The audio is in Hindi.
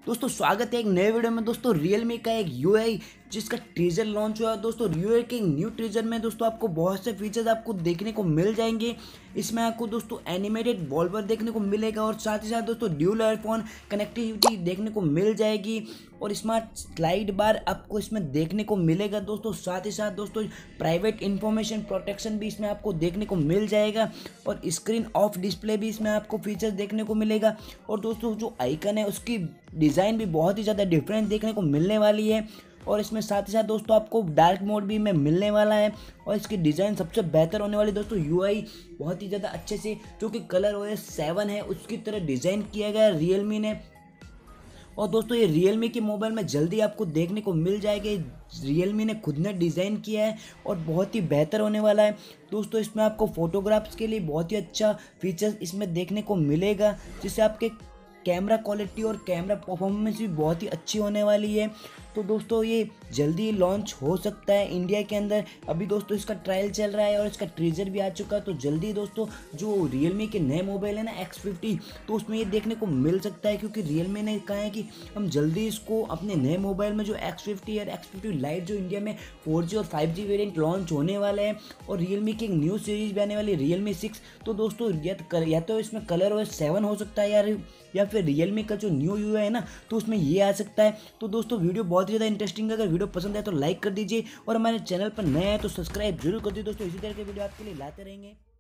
दोस्तों स्वागत है एक नए वीडियो में। दोस्तों Realme का एक UI जिसका टीजर लॉन्च हुआ है। दोस्तों Realme के न्यू टीजर में दोस्तों आपको बहुत से फीचर्स आपको देखने को मिल जाएंगे। इसमें आपको दोस्तों एनिमेटेड वॉलपेपर देखने को मिलेगा और साथ ही साथ दोस्तों ड्यूल एयरफोन कनेक्टिविटी देखने को मिल जाएगी और स्मार्ट स्लाइड बार आपको इसमें देखने को मिलेगा। दोस्तों साथ ही साथ दोस्तों प्राइवेट इंफॉर्मेशन प्रोटेक्शन भी इसमें आपको देखने को मिल जाएगा और स्क्रीन ऑफ डिस्प्ले भी इसमें आपको फीचर्स देखने को मिलेगा। और दोस्तों जो आइकन है उसकी डिज़ाइन भी बहुत ही ज़्यादा डिफरेंट देखने को मिलने वाली है और इसमें साथ ही साथ दोस्तों आपको डार्क मोड भी में मिलने वाला है और इसकी डिज़ाइन सबसे बेहतर होने वाली। दोस्तों यूआई बहुत ही ज़्यादा अच्छे से जो कि कलर OS 7 है उसकी तरह डिज़ाइन किया गया है Realme ने। और दोस्तों ये Realme के मोबाइल में जल्दी आपको देखने को मिल जाएगा। Realme ने खुद ने डिज़ाइन किया है और बहुत ही बेहतर होने वाला है। दोस्तों इसमें आपको फोटोग्राफ्स के लिए बहुत ही अच्छा फीचर्स इसमें देखने को मिलेगा जिससे आपके कैमरा क्वालिटी और कैमरा परफॉर्मेंस भी बहुत ही अच्छी होने वाली है। तो दोस्तों ये जल्दी लॉन्च हो सकता है इंडिया के अंदर। अभी दोस्तों इसका ट्रायल चल रहा है और इसका टीजर भी आ चुका है। तो जल्दी दोस्तों जो Realme के नए मोबाइल है ना X50 तो उसमें ये देखने को मिल सकता है क्योंकि Realme ने कहा है कि हम जल्दी इसको अपने नए मोबाइल में जो X50 और X50 Lite जो इंडिया में 4G और 5G वेरिएंट लॉन्च होने वाले हैं और Realme की एक न्यू सीरीज भी आने वाली Realme 6। तो दोस्तों या तो इसमें कलर OS 7 हो सकता है या फिर Realme का जो न्यू UI है ना तो उसमें ये आ सकता है। तो दोस्तों वीडियो बहुत ही ज़्यादा इंटरेस्टिंग है। अगर वीडियो पसंद आए तो लाइक कर दीजिए और हमारे चैनल पर नए हैं तो सब्सक्राइब जरूर कर दीजिए। दोस्तों इसी तरह के वीडियो आपके लिए लाते रहेंगे।